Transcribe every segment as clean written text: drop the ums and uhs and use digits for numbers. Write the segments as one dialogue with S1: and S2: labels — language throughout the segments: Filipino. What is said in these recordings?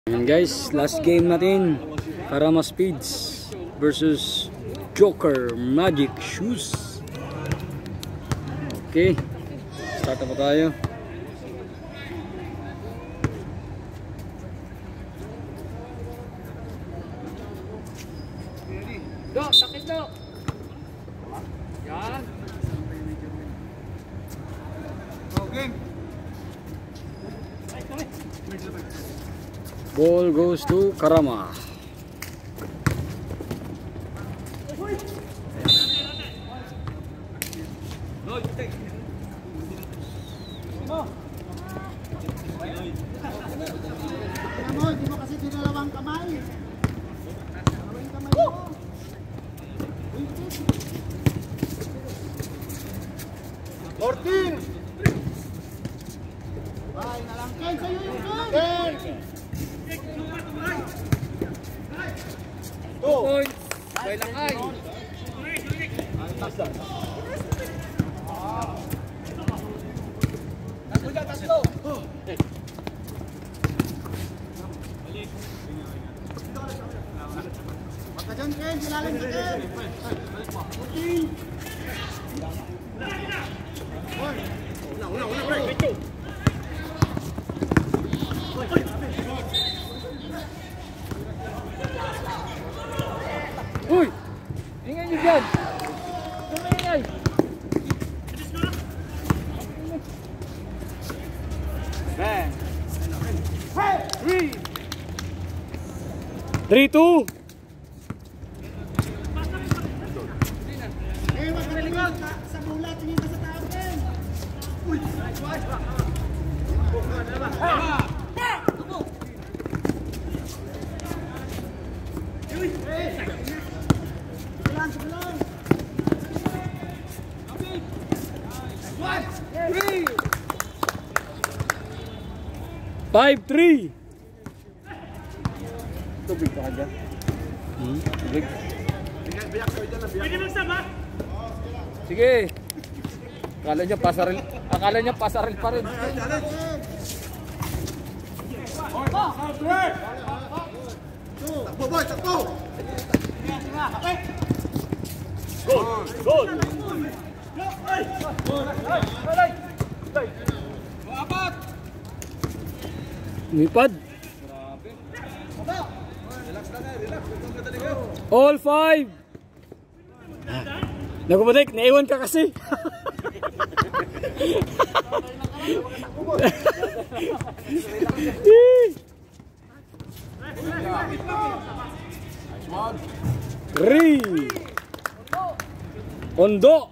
S1: Ayan guys, last game natin, Karama Speeds versus Joker Magic Shoes. Okay, start na po tayo.
S2: Do, sakit do. Yan. Okay.
S1: Ball goes to Karama.
S3: Hindi mo kasi dinalawang kamay. Dalawang kamay mo. 14. Ay, nalangkin sa'yo yung Ken.
S2: 2 points. Bay lakay. Tatlo.
S3: Baka dyan, Ken. Silalim ka, Ken. 14. Una, break.
S2: Uy! Ingay nyo dyan! Tumingay! Bang!
S1: 3-2.
S3: Eh, wag ka tingin sa bulat. Tingin ka sa tao, Ken. Uy! Silang.
S1: 5-3.
S2: Tubig ka dyan.
S1: Tubig.
S2: Pwede magsama?
S1: Sige. Akala niya pasaril pa rin.
S3: Takbo, boy, takbo!
S2: Good!
S1: Lipad. All 5. Nagumadik, naiwan ka kasi. Three. Ondo.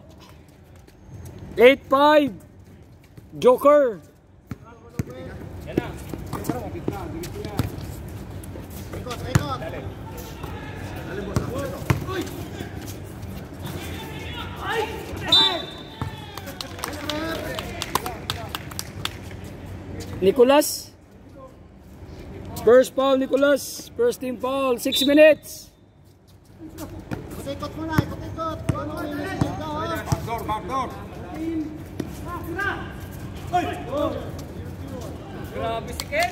S1: 8-5. Joker.
S3: Ikot.
S1: Nicolas. First foul, Nicolas. First team foul. 6 minutes.
S3: Ikot mo na, ikot.
S2: Backdoor. Grabe si Ken.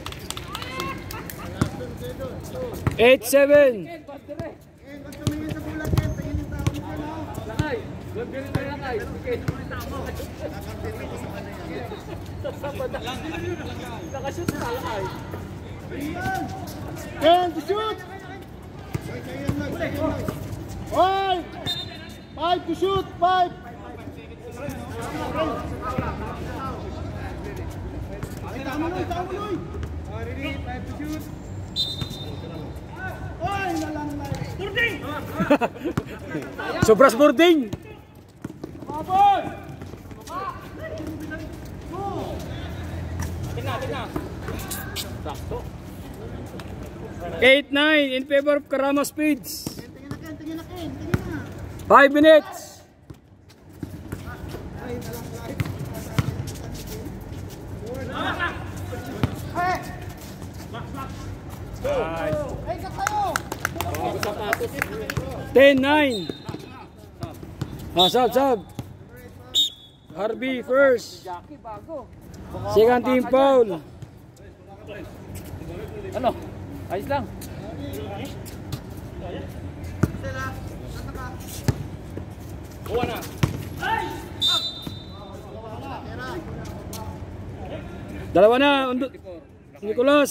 S1: 8-7.
S2: Ken,
S3: Ken, pag tumingin sa bulat, Ken, tingin yung tao mo ka na.
S2: lakay. Good ganun na lakay. Ken, nakashoot sa lakay.
S3: Ken, to shoot! 5! 5 to shoot! 5! Tama mo, Noy! Ready, 5 to shoot! Oy, nalanglay! Boarding!
S1: Sobras boarding.
S3: Mabot!
S2: Tina. Sakto.
S1: 8-9 in favor of Karama Speeds.
S3: Tingin na, Ken.
S1: 5 minutes.
S3: Ay, nalanglay. Ay, ka kayo!
S1: 10-9. Sub. Harvey first.
S2: Jackie bago.
S1: Second team foul.
S2: Ano? Ayos lang. Buwa na.
S1: Dalawa na, Nicolas.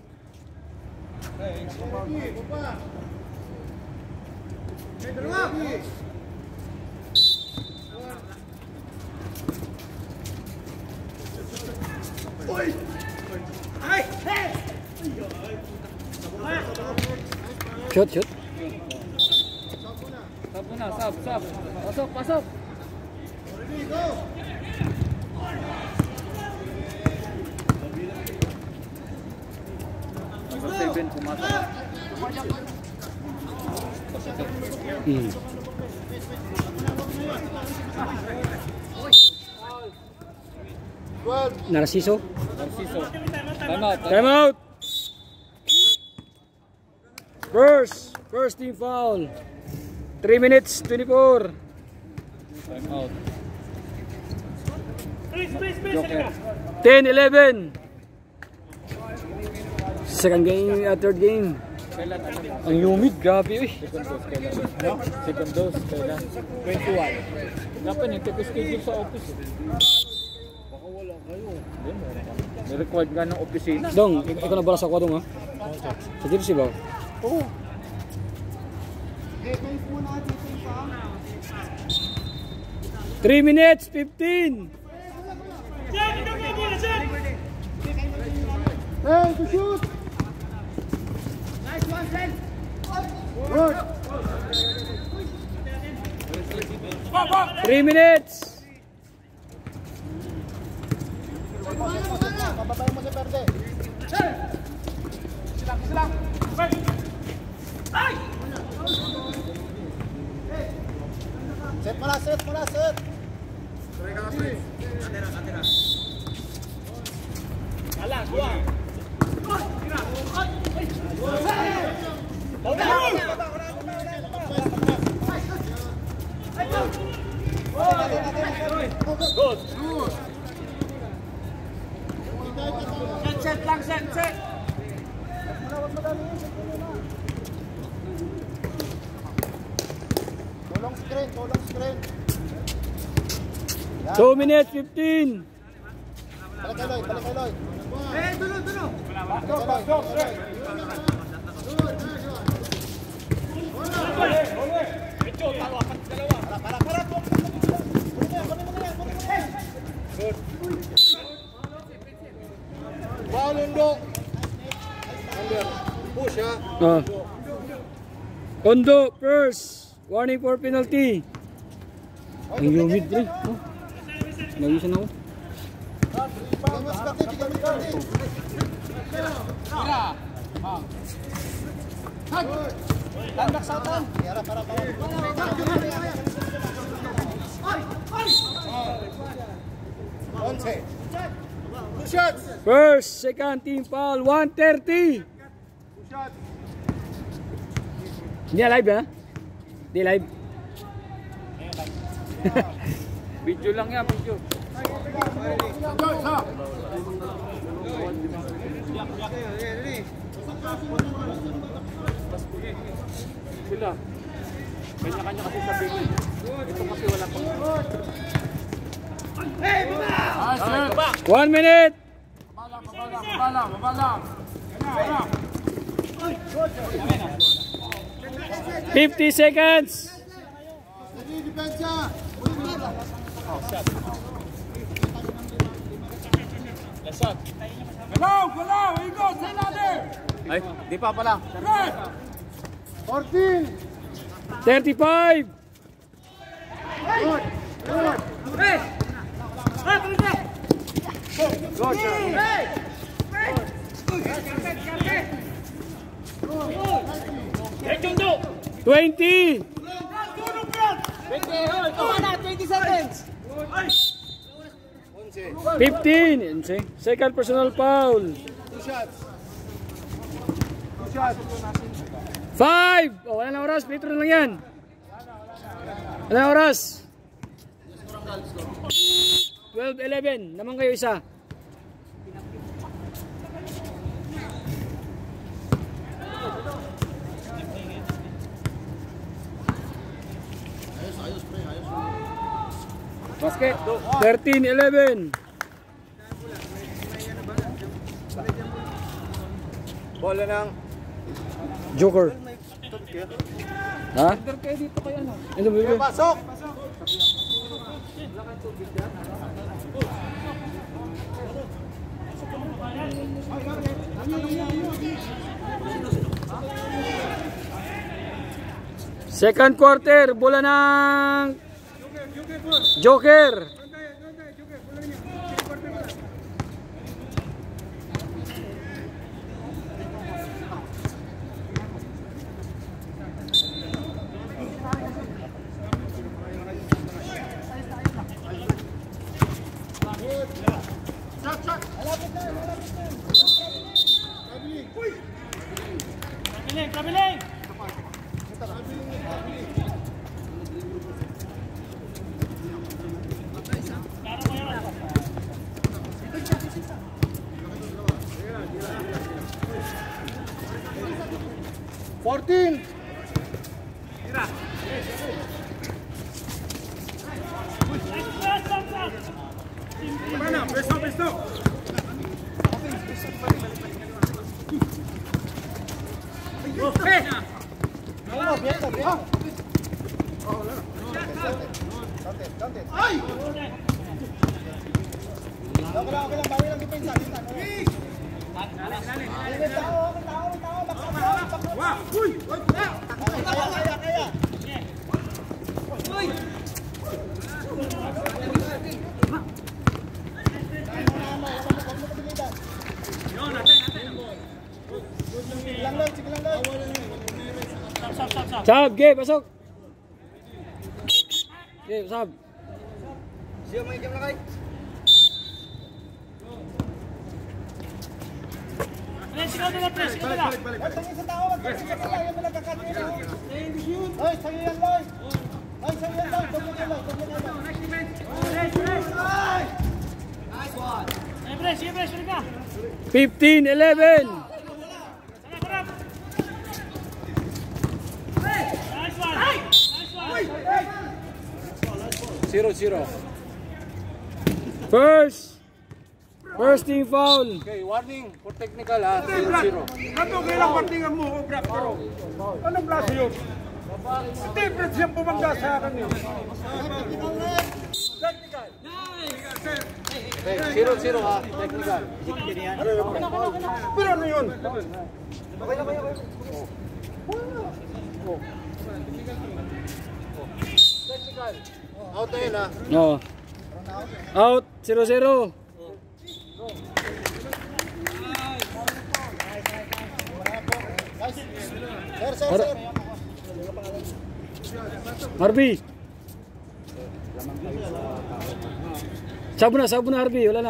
S1: Shoot.
S2: Sab muna, sab. Pasok. Number 7 pumasok.
S1: Narciso.
S2: Time out.
S1: First team foul. 3 minutes 24.
S2: Time out.
S4: Joker.
S1: 10-11. Second game, third game.
S2: Kailan?
S1: Ang humid, grabe eh.
S2: Second dose kailan? Second dose kailan? 21. Dapat yung schedule sa office. Baka wala kayo. May required nga ng opisina.
S1: Dong, ikaw na bala sa kwadong ha? Sa jersey ba?
S2: Oo.
S3: Defense muna, defense pa.
S1: 3 minutes 15.
S3: Hey, to shoot! Nice one, Sen! Good!
S1: 3 minutes.
S3: Pababayin mo si Perde. Set mo na, set! Set!
S1: 2 minutes 15.
S3: Balik kay Lloyd. Dulo! Push ha.
S1: Ondo first. Warning for penalty. Ang humid eh. Oh. Nagisan ako.
S3: Landak sa utan. Para. Once. Two shots.
S1: First, second team foul 1:30.
S3: Two shots.
S1: Hindi live ha? Hindi live.
S2: Video lang yan, video. Sila. Kanya-kanya kasi sabihin. Ito kasi wala pang... Hey, baba!
S1: 1 minute.
S2: Mabala.
S1: 50 seconds.
S2: Ay, di pa pala.
S3: 14.
S1: 35. Twenty.
S3: 20 seconds.
S1: 15. Second personal foul.
S3: Two shots.
S1: 5. Oh, wala na oras. Petro lang yan. Wala na oras. 12-11. Naman kayo isa.
S2: basket.
S1: 13-11.
S2: Bola ng
S1: Joker. Ha?
S2: kayo dito kay ano.
S1: Ito mo yun.
S2: Pasok!
S1: Second quarter, bola ng Joker.
S3: Kabiling!
S1: Sab, Ge, pasok. Ge, sab.
S2: Siya may game na kayo.
S3: Sigaw nila, pre! Sigaw nila!
S2: Tangin sa tao, tangin sa tao, yan mo nagkakatira. Ay, sa'yo yan, Loy. Ay, sa'yo yan, Loy. Doblo yan, Loy. Doblo yan, Loy.
S3: Ay, pre! Sige, pre! Sulit ka!
S1: 15-11.
S3: Nice one! Nice one!
S1: 1st team foul.
S2: Okay, warning for technical ha. 0-0.
S4: Ano kailang partingan mo, Obra? Pero, anong klase yun? Hindi, pero siyang bumangga sa akin yun. Technical.
S2: Okay, 0-0 ha. Technical.
S4: Pero ano yun?
S2: Technical. Out na yun ha.
S1: No. Out 0-0.
S2: Sir.
S1: Harvey. Sabo na Harvey, wala na.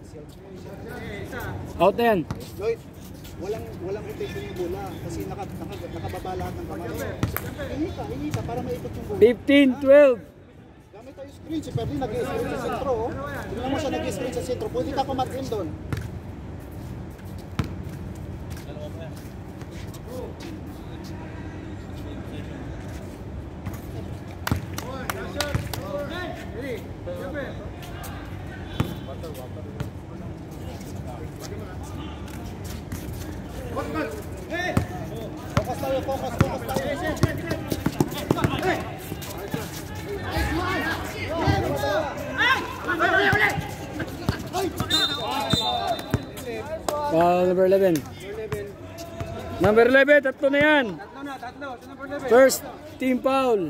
S1: Out na yan.
S2: Lloyd, walang rotation yung bola kasi nakababa lahat ng kamay. Hingi ka para maikot yung bola.
S1: 15-12.
S2: Gamit tayo screen, si Perlin nag-screen sa sentro. Oh. Tingnan mo siya nag-screen sa sentro. Pwede ka pumat-in doon. Focus tayo.
S1: Foul number 11. Number 11, tatlo na yan. First team foul.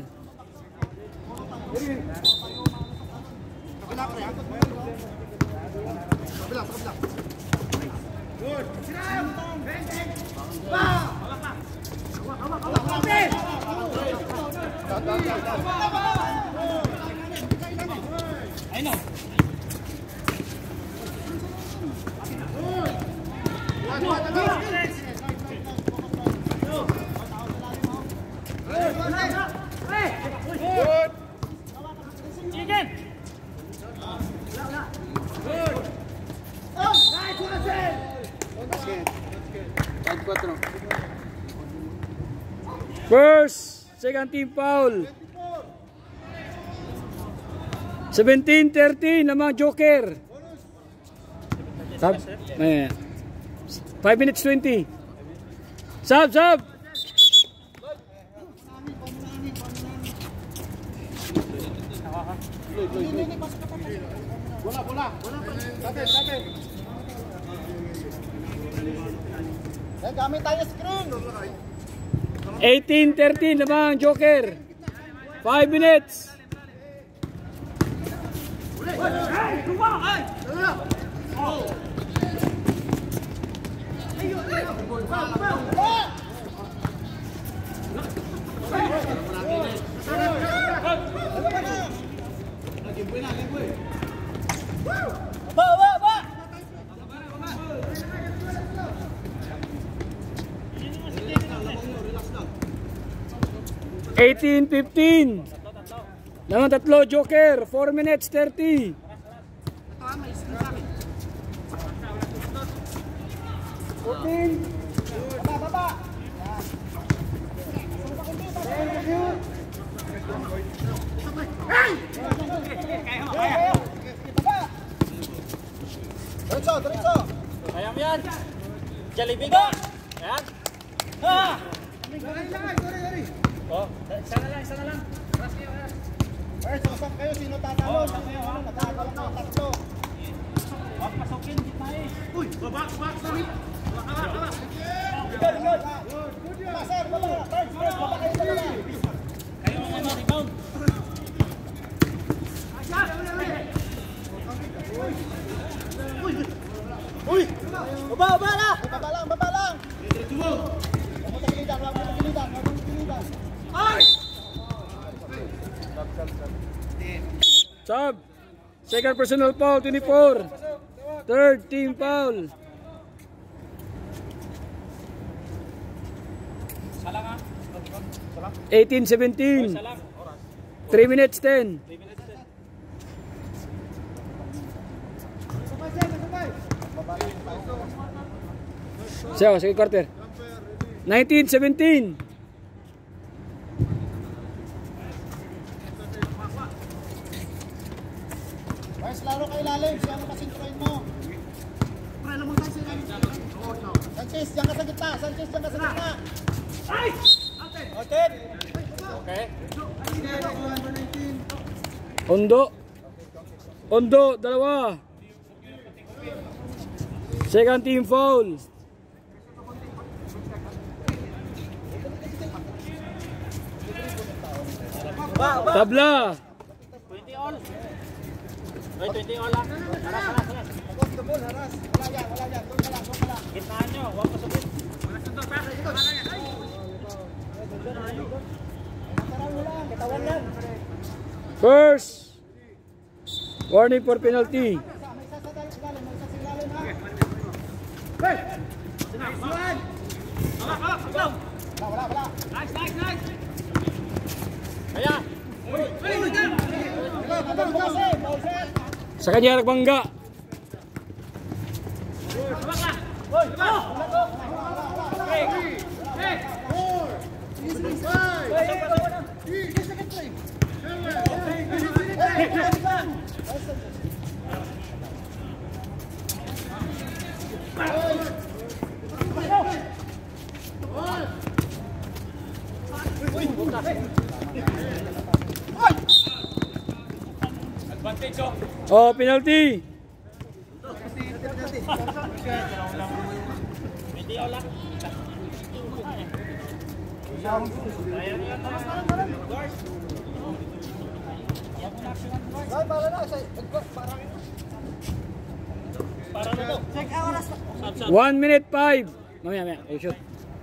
S1: First, second team foul. 17-13 naman Joker. 5 minutes 20. Sub.
S3: Bola. Sakit. Gamit tayo screen.
S1: 18-13 naman Joker. 5 minutes. $18-15 naman tatlo Joker. 4 minutes 30.
S3: Baba. 3.
S2: Kaya mo yan. Jollibee ka. Ayan. Oh, isa na lang.
S3: Sasam kayo, sino tatalon? Nagkakaroon ng tatlo.
S2: Huwag pasukin, di tayo.
S4: Uy, baba, sorry.
S3: Good. Sir, baba. First, baba kayo dalawa.
S2: Kayo ang rebound.
S3: Uy! Baba na! Baba lang! Huwag mo tagilidan.
S1: Sub. Second personal foul 24. Third team foul.
S2: Salang ha.
S1: 18-17. 3 minutes 10. Sige quarter. 19-17.
S3: Guys, laro kayo lalim. Siya mo kasinturain mo. Sanchez, diyan ka sa gitna.
S2: Okay.
S1: Ondo, dalawa. Second team foul. Tabla.
S2: 20 all. May 20 all lang. Haras.
S3: Haras. Wala yan. Doon ka lang.
S2: Gitnaan nyo, huwag pasukin.
S3: Katawan lang.
S1: First. Warning for penalty.
S3: May isa sa ilalim ha. Wala.
S2: Nice. Kaya.
S1: Sa kanya nagbangga. Oh, penalty.
S2: Para na to.
S1: 1 minute 5. Mamaya. Oh, shoot.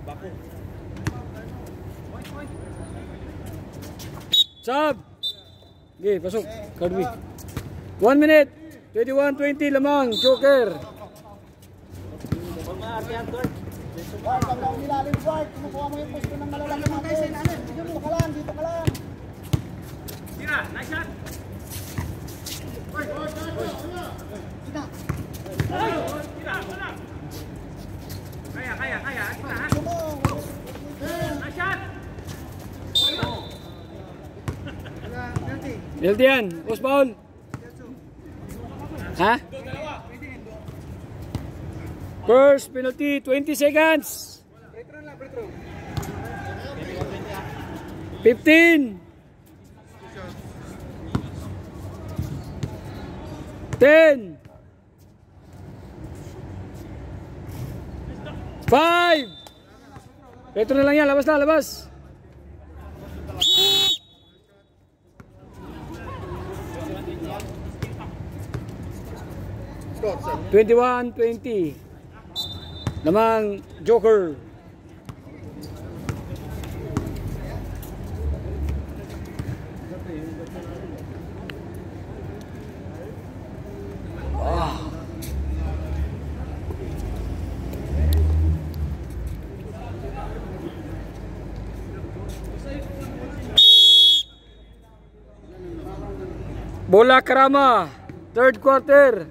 S1: Sub. Okay, pasok. Kadwi. 1 minute. 21-20 lamang. Joker.
S2: Huwag na artihan, Thor.
S3: Guard, pag lang nilalim guard, kumukuha mo yung pwesto ng malalaki natin. Dito ka lang.
S4: Tira, nice shot. Tira. Kaya. Tira ha. Nice shot.
S1: Penalty yan. Post foul. Ha? First penalty, 20 seconds. 15. 10. 5. Petro na lang yan, labas na, labas. 21-20. Namang Joker. Bola Karama, third quarter.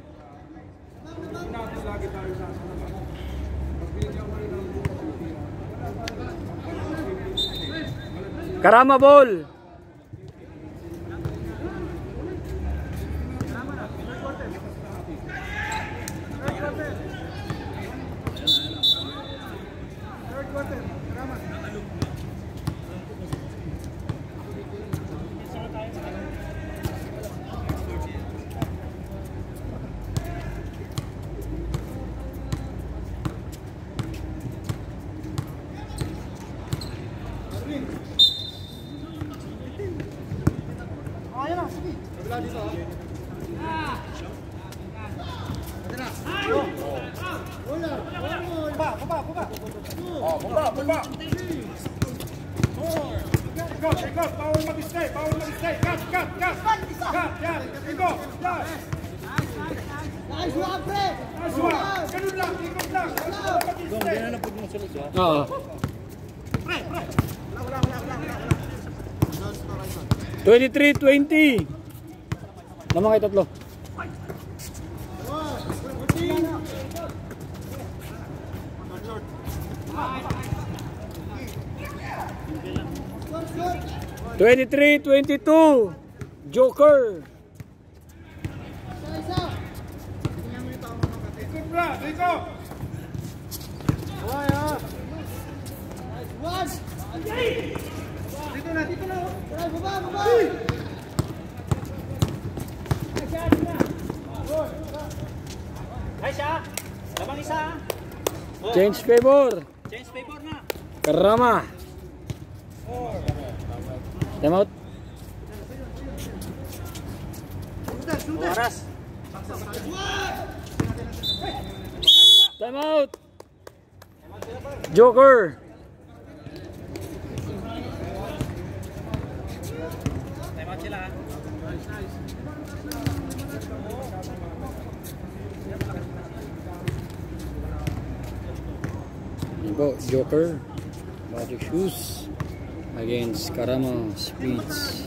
S1: Karama ball.
S4: Bawal mag-stay. Cut. Yan. Iko. Yan.
S3: Nice one, pre!
S4: Nice one. Ganun lang. Ikot lang. Mag-stay.
S1: Oo. 23-20. Naman kayo tatlo. Twenty-three, 22. Joker.
S4: Ikot lang. Iko. Dito na.
S3: Baba!
S2: Ay siya! Labang isa!
S1: Change favor.
S2: Change favor na!
S1: Karama. Time out.
S2: Oras!
S1: Time out. Joker.
S2: Time out sila.
S1: Joker. Magic Shoes against Karama Speeds.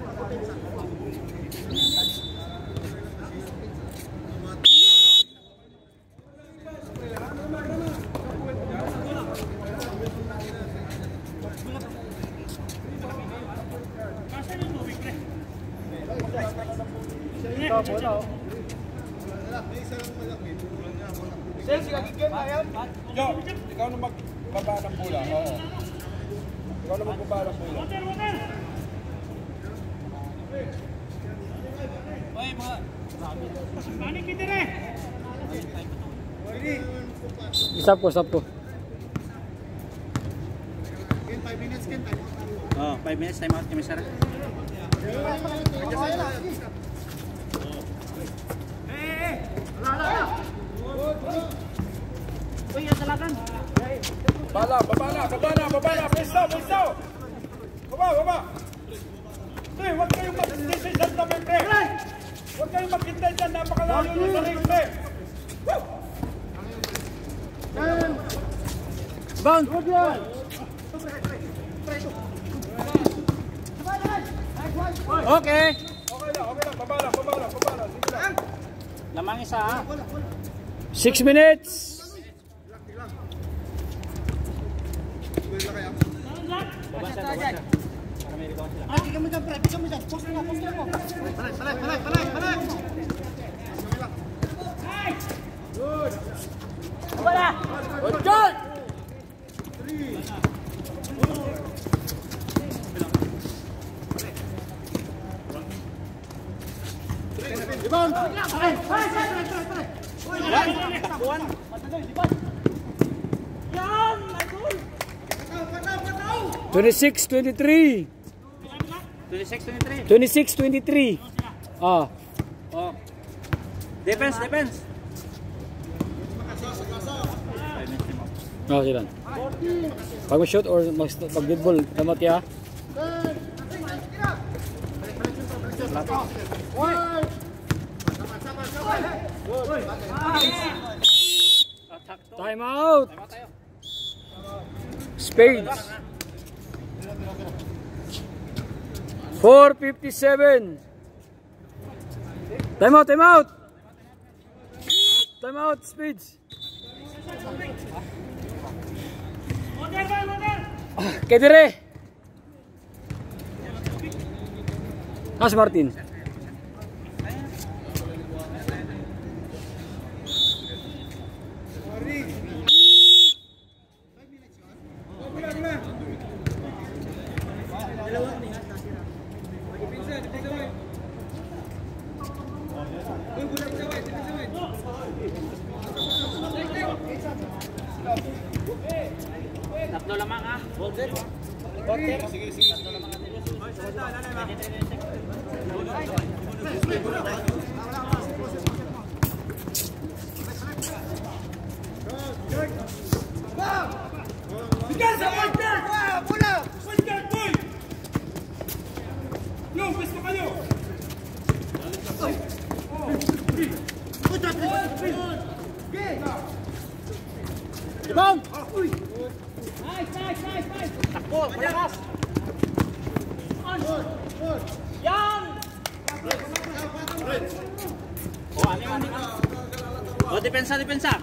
S4: Yo, ikaw na magbaba ng bola. Oo. Ikaw na magbaba ng bola.
S1: Stop ko.
S3: 5 minutes, Ken.
S2: Oh, 5 minutes time out kami, sir. Uy, ang salakan.
S4: Baba. Peso. Baba. Pre, huwag kayong mag-decision sa pre. Huwag kayong maghintay dyan. Napakalayo na sa ring, pre.
S1: Bound. Okay.
S4: Okay lang. Baba lang. Sige lang.
S2: Lamang isa, ha?
S1: 6 minutes.
S2: Baba siya. Para may rebound sila.
S3: Pika mo dyan, pre. Post mo. Palay.
S2: Good shot!
S3: Rebound!
S1: 26-23.
S2: 26-23.
S1: 26-23. Ah.
S2: Oh. Defense.
S1: Okay lang. Pag mag-shoot or mag-deadball, tama tiya. Time out. Spades. 4:57. Time out. Time out, Spades. Kedire. Mas Martin.
S2: Tatlo lamang ha. Border. Tatlo lamang
S4: Bigas sa partner! Bola! Partner, boy! Yo, pwesto kayo!
S3: Rebound!
S2: Takbo, malakas. Yan! Oh, aning. Oh, depensa.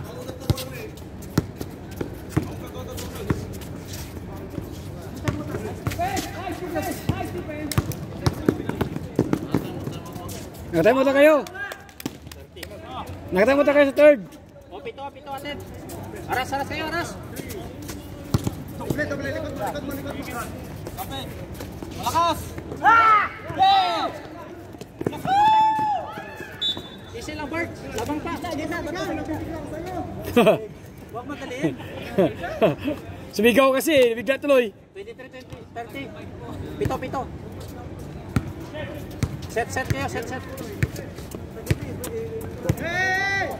S1: Nakatayo kayo. Nakatayo kayo sa third.
S2: Oh, pito atin. Aras kayo, aras. Malakas! Easy lang, Bert. Labang pa. Huwag madaliin.
S1: Sumigaw kasi, bigla tuloy.
S2: 23, 30. Pito. Set kayo, set.
S3: Hey!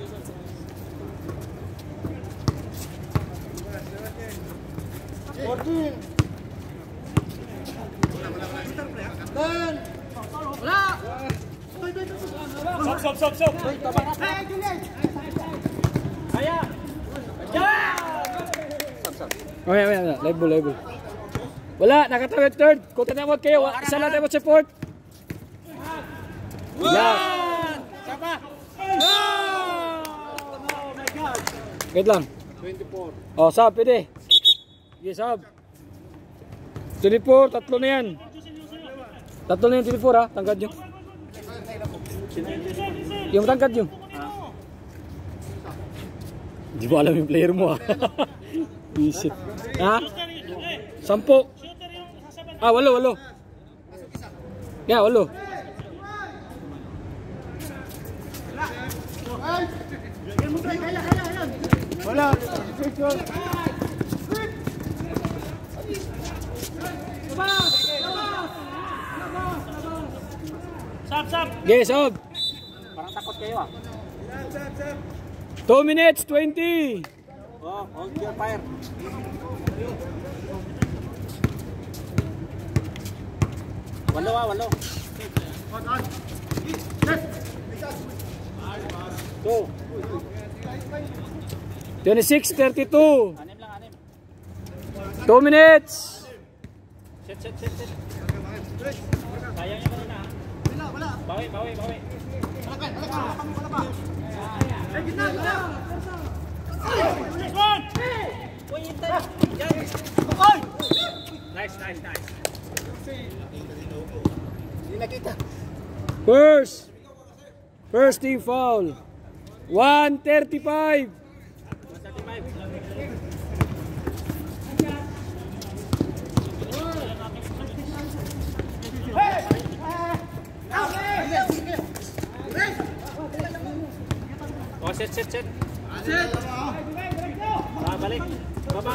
S4: Stop!
S2: Kaya!
S1: Okay, live ball. Wala, nakatawid third. Kung tanawag kayo, isa lang tayo support.
S2: Yan! Saba!
S1: Wait lang.
S2: 24.
S1: Oh, sub, pwede. Yes, sub. 24, tatlo na yan. Tatlo na yan, 24 ha, tangkad nyo. Yung tangkad nyo. Hindi mo alam yung player mo ha. Visit. Ha? 10. Ah, 8. Yeah, 8.
S3: Wala!
S4: Sab!
S1: Okay, sub.
S2: Parang takot kayo ah.
S1: 2 minutes, 20.
S2: Oh, hold your fire. Walo. 2.
S1: 26-32.
S2: Anim lang.
S1: 2 minutes.
S2: Set. Kaya nyo muna ha. Bawi. Nice.
S1: First team foul. 1:35.
S2: Oh, set. Balik. Baba.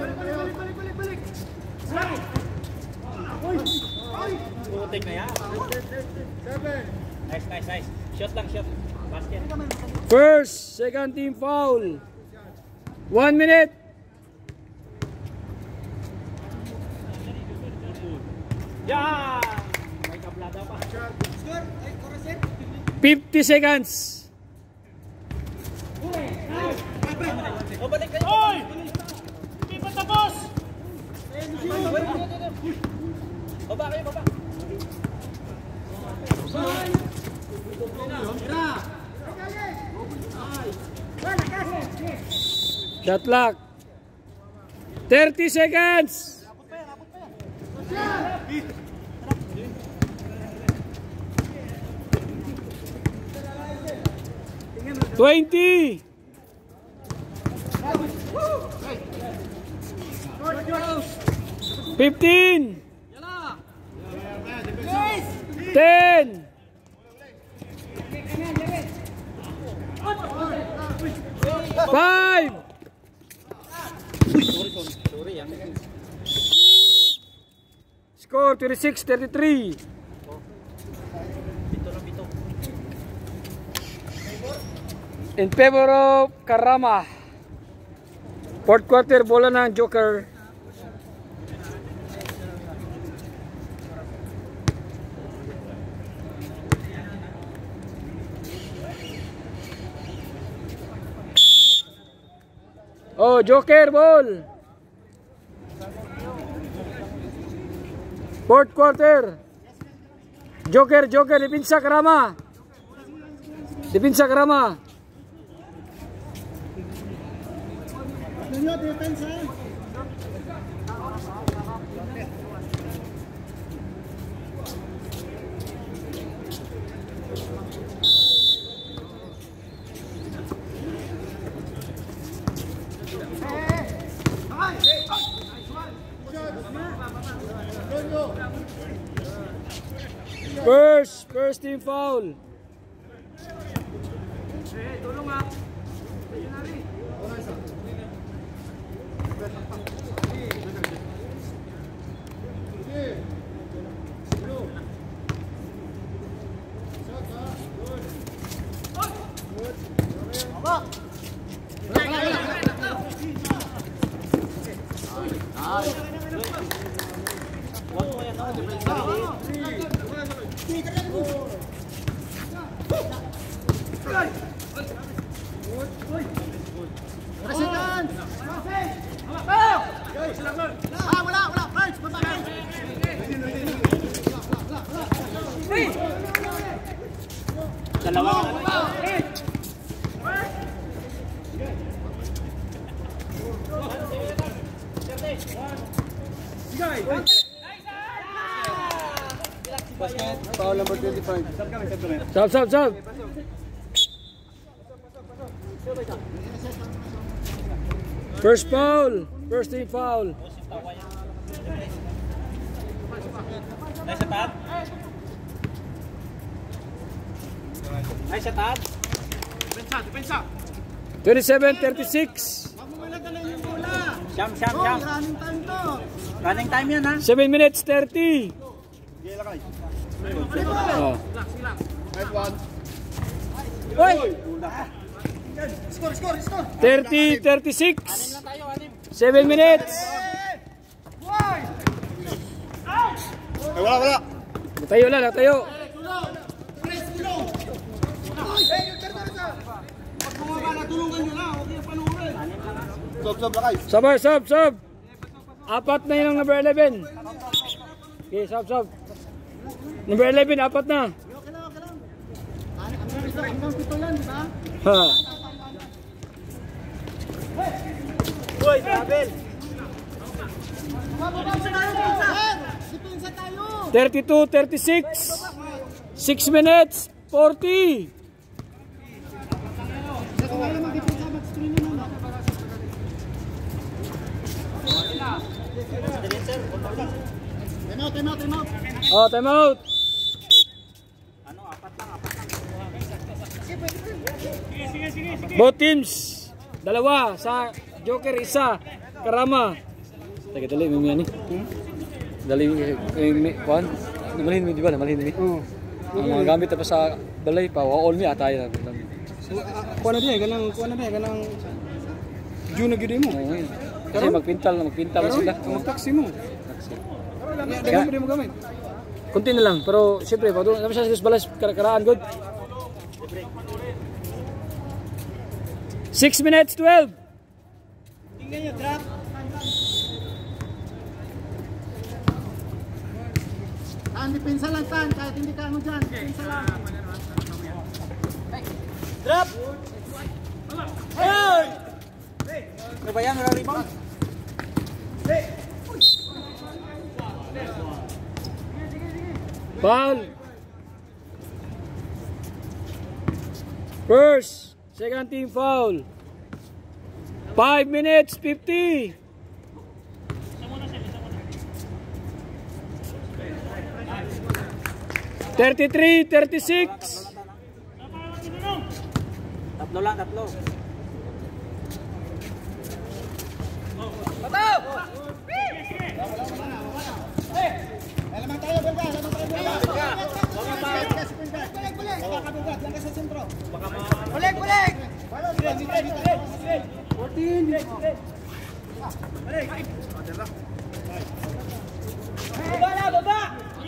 S2: Putik na yan. Nice. Shot lang. Basket.
S1: First, second team foul. 1 minute.
S2: Yeah! May kablada pa.
S1: 50 seconds.
S2: O, balik kayo. Oy! Hindi pa tapos! Baba kayo, baba.
S1: Shot clock. 30 seconds. 20. 15. 10. 5. Score 26-33. In favor of Karama. Fourth quarter, bola ng Joker. Oh, Joker ball. Fourth quarter. Joker, dipinsa Karama. Dipinsa Karama.
S3: Ninyo, depensa.
S1: First team foul.
S3: Foul number 25.
S1: Sub. First foul. First team foul.
S2: Nice attack. Nice attack. Depensa.
S1: 27-36.
S2: Siyam.
S3: Running time to.
S2: Running time yan, ha?
S1: 7 minutes 30. Oh. 30-36. 7 minutes.
S3: Wala.
S1: Tayo lang, tayo. Sub. Apat na yun ang number 11. Okay, sub. Number 11, apat na. Ha.
S2: Uy, Abel.
S1: 32-36. 6 minutes 40.
S3: Time out.
S1: Oh, time out. Both teams. Dalawa sa Joker, isa. Karama. Teka, dali, may yan eh. Dali, may kuhan. Malhin mo, di ba? Malhin mo. Ang mga gamit na pa sa balay pa. All me, atay na.
S3: Kuha na din, ganang June na gini mo.
S1: Kasi magpintal sila.
S3: Ang taxi mo. Dagan mo gamit.
S1: Kunti na lang, pero siyempre, pag doon siya sa balas, karaan, good. 6 minutes, 12.
S3: Tingnan nyo, drop. Depensa lang, Tan. Kahit hindi ka ano dyan. Depensa lang. Drop! Hey! Ano ba yan? Wala rebound?
S1: Foul. First, second team foul. 5 minutes, 50. $33, $36.
S3: Tatlo lang. Lamang tayo, Belga. Balik! 14. Baba!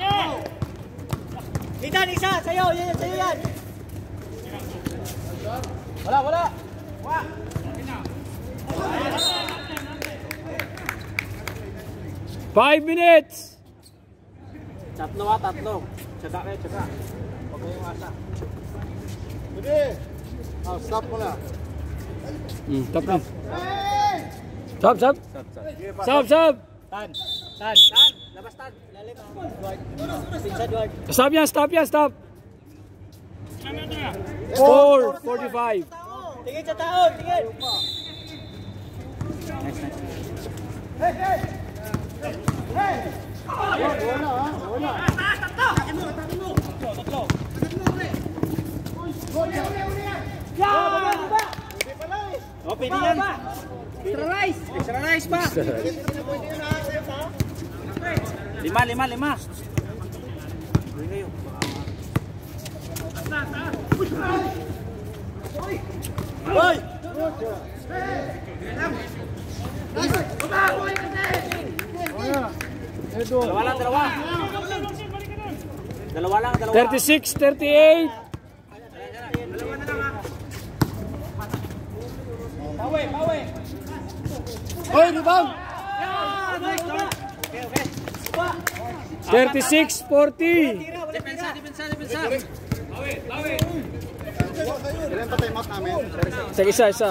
S3: Isa! Sa'yo yan! Wala!
S1: 5 minutes.
S3: Tatlo. Tsaga. Huwag mo yung asa. Sige! Stop mo na.
S1: Stop na. Stop.
S3: Tan! Labas, Tan! Lalim ah.
S1: Stop yan. 4:45.
S3: Tingin sa tao! Tingin! Hey! Wala. Takin mo! Tatlo! Baba! O, pwede yan! Extra rice pa! 5. Hoy! Dalawa lang.
S1: 36, 38.
S3: Bawi!
S1: Hoy, rebound!
S3: Okay.
S1: 36-40.
S3: Depensa.
S4: Ilan pa time out namin?
S1: Sige, isa.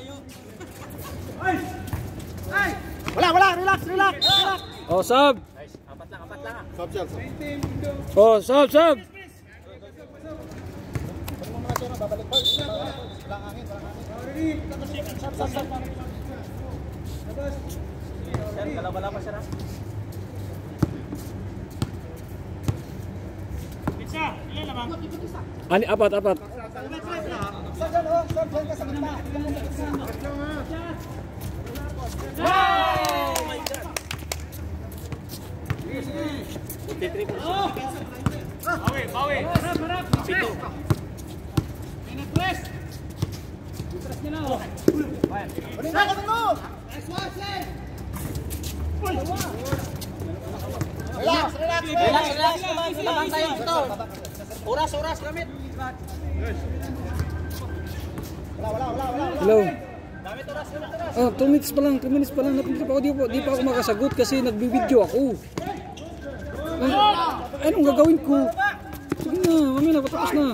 S3: Wala! Relax!
S1: Oh, sub.
S3: Apat lang.
S1: Oh, sub.
S3: Wala pa siya na.
S1: Ani, apat.
S3: Oh my God! 43%. Bawi. Pito. Press niya na. Relax. Labang tayo dito. Oras gamit. Wala.
S1: Hello.
S3: Gamit oras.
S1: 2 minutes pa lang. Di pa ako makasagot kasi nagbibideo ako. Anong gagawin ko? Sige na, mamaya na, patapos na.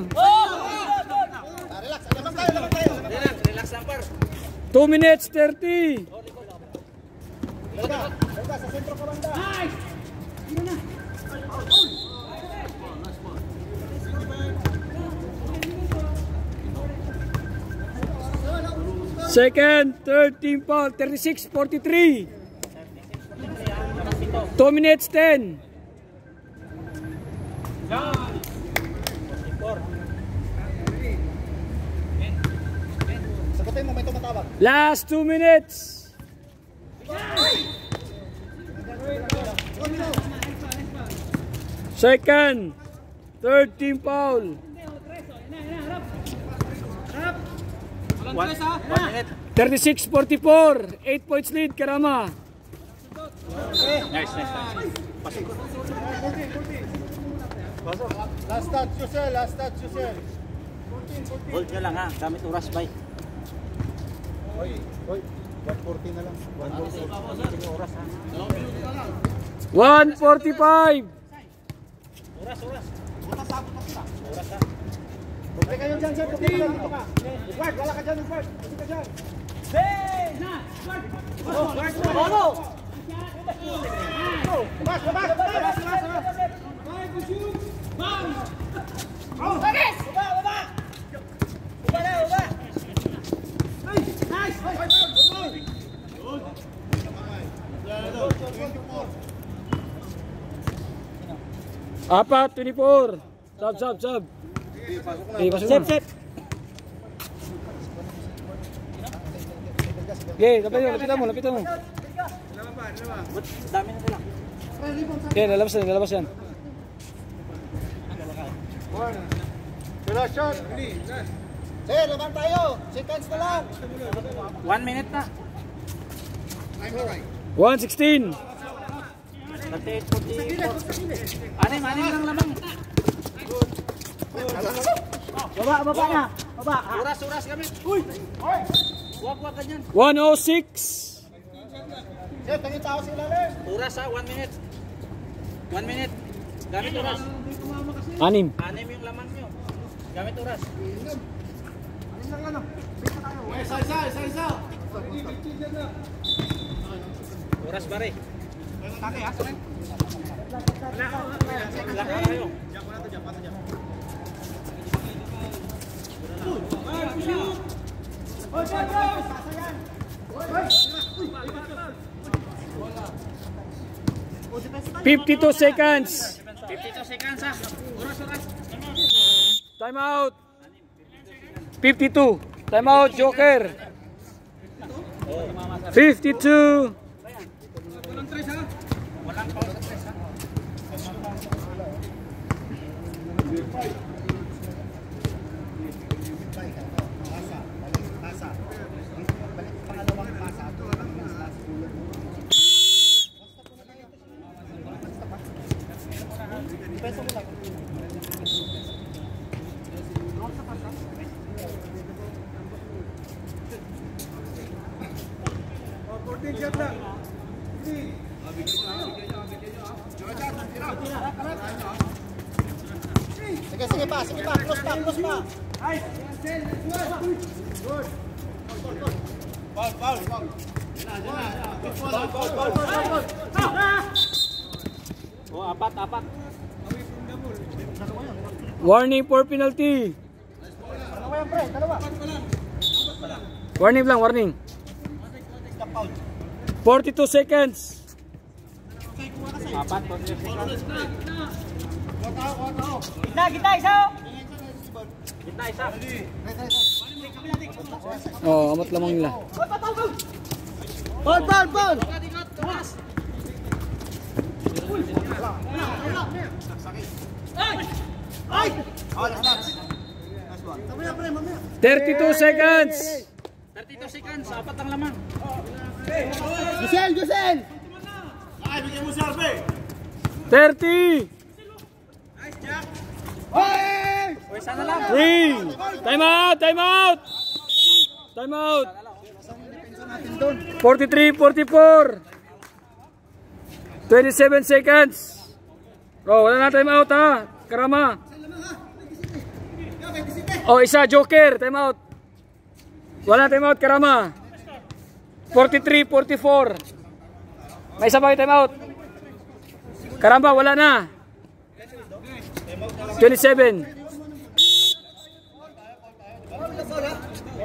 S3: Relax lang par.
S1: 2 minutes, 30.
S3: Sa sentro ka banda. Nice!
S1: Second, third team foul, 36-43. 2 minutes 10.
S3: Sagutin mo, may tumatawag.
S1: Last 2 minutes. Second. Third team foul. 36-44. 8 points lead, Karama.
S2: Nice.
S3: Last touch, Yusel.
S5: Hold nyo lang ha, gamit oras bay.
S3: Oy, 140 na lang. 140 yung oras ha.
S1: 1:45.
S5: Oras.
S3: Okay kayo dyan, sir. Tukin lang dito ka. Edward, wala ka dyan, Edward. Kasi ka dyan.
S1: Apat, 24. Sub. Pasok na. Sep. Okay, lapitan mo.
S5: Dami na nila.
S1: Okay, lalabas yan.
S3: Sila shot. Sir, laban tayo. Seconds na lang.
S5: 1 minute na.
S1: 1:16.
S5: 38-44. Anim lang lamang. Baba na. Oras kami. Uy! Wag ganyan.
S1: 1:06.
S3: Sir, tingin tao sila rin.
S5: Oras ha, 1 minute. 1 minute. Gamit oras.
S1: 6.
S5: Anim yung lamang nyo. Gamit oras.
S3: Isa.
S5: Oras bare. Kaki ha, sorry. Wala kayo.
S1: $52 seconds.
S5: 52 seconds ha. Oras.
S1: Time out. 52. Time out, Joker. 52.
S5: Walang pause sa tres ha.
S3: Sige pa. Close pa.
S5: Oh, apat.
S1: Warning for penalty. Warning. 42 seconds.
S5: Apat, 42 seconds. Gitna isa.
S1: Oh, amat lamang nila.
S3: Ball. Ay!
S1: 32 seconds.
S5: 32 seconds, apat ang lamang.
S3: Giselle!
S1: 30.
S5: Uy, sana lang.
S1: 3. Time out. 43, 44. 27 seconds. Oh, wala na time out ha. Karama. Oh, isa Joker, time out. Wala na time out, Karama. 43, 44. May isa pa time out. Karama, wala na. 27.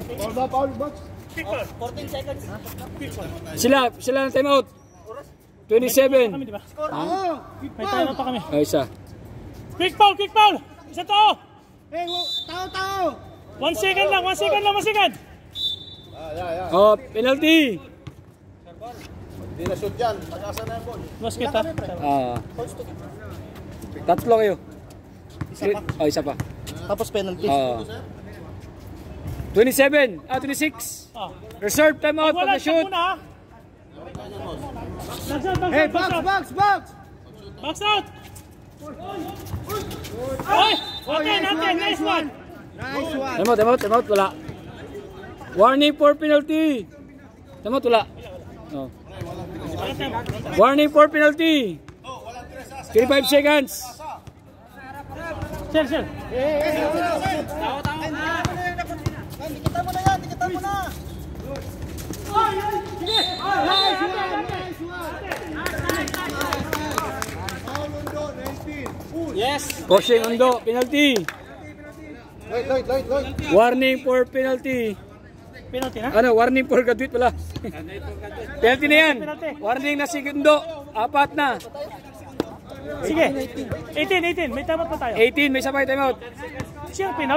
S3: Foul box.
S5: 14 seconds.
S1: Sila ng time out. 27.
S2: Kami, di ba?
S3: Oo.
S2: May tayo pa kami.
S1: Ay, isa.
S2: Quick foul, quick foul! Isa to!
S3: Eh, tao.
S2: 1 second lang, 1 second lang, 1 second!
S1: Oh, penalty.
S4: Hindi na shoot yan. Tagasan na yung ball.
S2: Basket ha?
S1: Tatlo kayo. Oh, isa pa.
S3: Tapos penalty.
S1: 27. 26.
S2: Oh.
S1: Reserve timeout
S2: Wala,
S1: pag na-shoot.
S2: muna ha? Box out, box
S3: Hey,
S2: out, box out!
S3: box!
S2: Box out! Oy! Natin, nice one!
S3: Nice one.
S1: Timeout. Wala. Warning for penalty. Timeout, wala. Oh. Warning for penalty. 35 seconds.
S2: Sir.
S3: Dikita mo na yan, dikita mo na. Nice one.
S5: Yes.
S1: Coaching Undo, penalty.
S3: Lloyd.
S1: Warning for penalty.
S2: Penalty na?
S1: Ano, warning for gadwit pala. Penalty na yan. Warning na si Undo. 4 na.
S2: Sige. 18. May tamat pa tayo.
S1: 18, may sabay timeout.
S2: Sino pinol?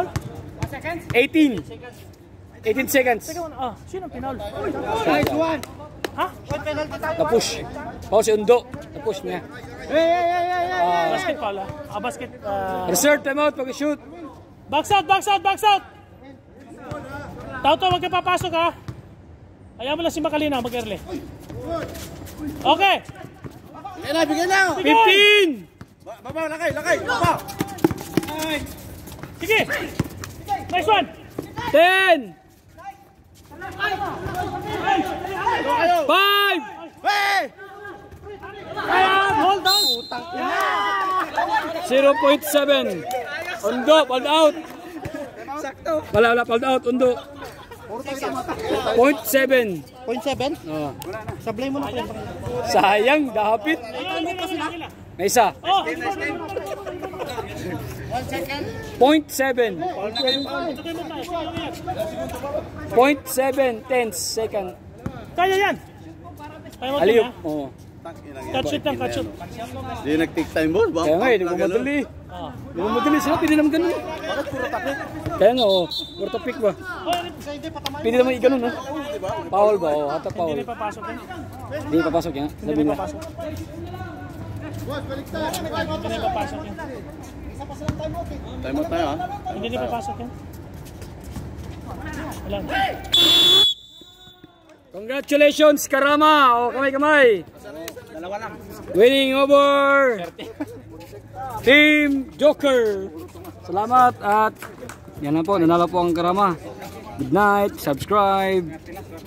S1: 18. 18 seconds.
S2: Teka muna. Oh, sino pinol?
S3: Nice one.
S2: Ha?
S1: Na-push. Pao si Undo. Na-push niya.
S3: Hey.
S2: Basket pala. Basket.
S1: Reserve timeout pag-shoot.
S2: Box out! Tauto, wag ka papasok ha. Ayaw mo lang si Makalina mag-early. Okay.
S3: Bigyan na.
S1: 15.
S4: Baba, lakay. Baba.
S2: Sige. Nice one.
S1: 10. 5.
S3: Hey!
S2: Hold on.
S1: 0.7. Undo, fouled out.
S3: Sakto.
S1: Wala, fouled out. Undo. 0.7.
S3: 0.7?
S1: Oh.
S3: Sablay mo na.
S1: Sayang, dahapit. May isa.
S2: Oh.
S1: 0.7. 0.7 tenths second.
S2: Kaya yan. Kaya mo
S1: Aliyup.
S2: yan.
S1: Oh.
S2: Cut shoot.
S4: Hindi nag-take time ball.
S1: Kaya nga, hindi mo madali.
S2: Oh.
S1: Hindi mo madali. Sila, pili naman ganun. Kaya nga, oh. Puro tapik ba? Pili naman i-ganun, ha? Foul ba? Oh, hata foul.
S2: Hindi na papasok yan.
S1: Hindi papasok yan.
S2: Hindi
S1: Sabi
S2: na
S1: na.
S2: papasok. Hindi na papasok yan.
S4: Time out tayo ha.
S2: Hindi na papasok yan. Wala.
S1: Congratulations, Karama! O, kamay!
S5: Dalawa lang.
S1: Winning over Team Joker. Salamat at yan na po, nanalo po ang Karama. Good night, subscribe.